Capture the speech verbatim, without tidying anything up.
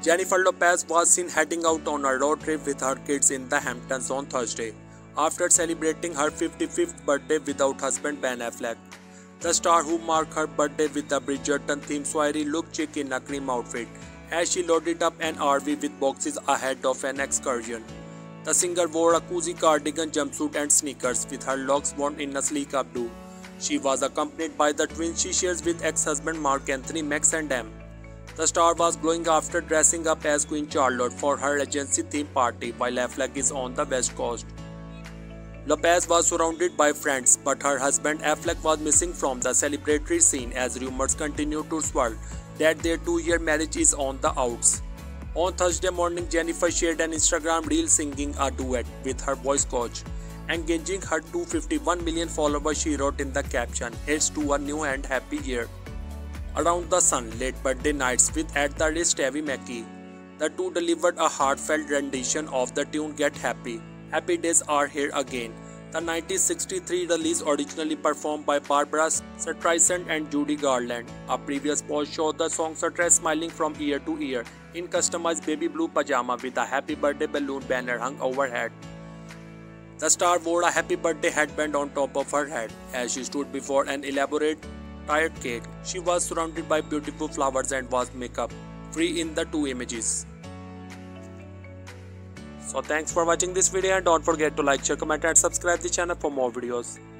Jennifer Lopez was seen heading out on a road trip with her kids in the Hamptons on Thursday, after celebrating her fifty-fifth birthday without husband Ben Affleck. The star, who marked her birthday with the Bridgerton-themed soiree, looked chic in a cream outfit as she loaded up an R V with boxes ahead of an excursion. The singer wore a cozy cardigan, jumpsuit and sneakers, with her locks worn in a sleek updo. She was accompanied by the twins she shares with ex-husband Mark Anthony, Max and M. The star was glowing after dressing up as Queen Charlotte for her Regency theme party while Affleck is on the West Coast. Lopez was surrounded by friends, but her husband Affleck was missing from the celebratory scene as rumors continue to swirl that their two-year marriage is on the outs. On Thursday morning, Jennifer shared an Instagram reel singing a duet with her voice coach. Engaging her two hundred fifty-one million followers, she wrote in the caption, "Here's to a new and happy year." Around the Sun late birthday nights with At the Wrist Tavi Mackie. The two delivered a heartfelt rendition of the tune Get Happy. Happy Days Are Here Again. The nineteen sixty-three release, originally performed by Barbra Streisand and Judy Garland. A previous post showed the songstress smiling from ear to ear in customized baby blue pajama with a happy birthday balloon banner hung overhead. The star wore a happy birthday headband on top of her head as she stood before an elaborate tired cake. She was surrounded by beautiful flowers and was makeup free in the two images. So thanks for watching this video, and don't forget to like, share, comment and subscribe the channel for more videos.